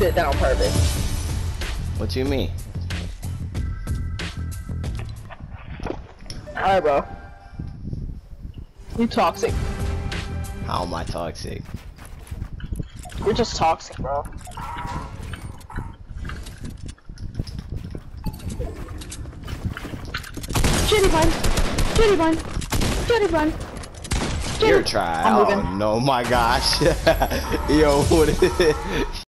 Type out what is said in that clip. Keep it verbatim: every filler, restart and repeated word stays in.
did that on purpose. What you mean? Alright, bro. You toxic. How am I toxic? You're just toxic, bro. Shitty bun. Shitty bun. Shitty bun. Shitty. You're trying. I'm Oh moving. no, my gosh. Yo, what is it?